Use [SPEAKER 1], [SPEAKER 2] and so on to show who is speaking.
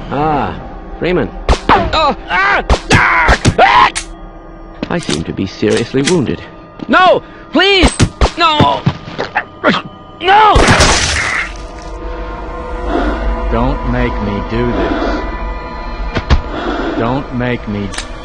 [SPEAKER 1] Ah, Freeman. Oh! Ah! Ah! Ah! I seem to be seriously wounded. No! Please! No! No!
[SPEAKER 2] Don't make me do this. Don't make me...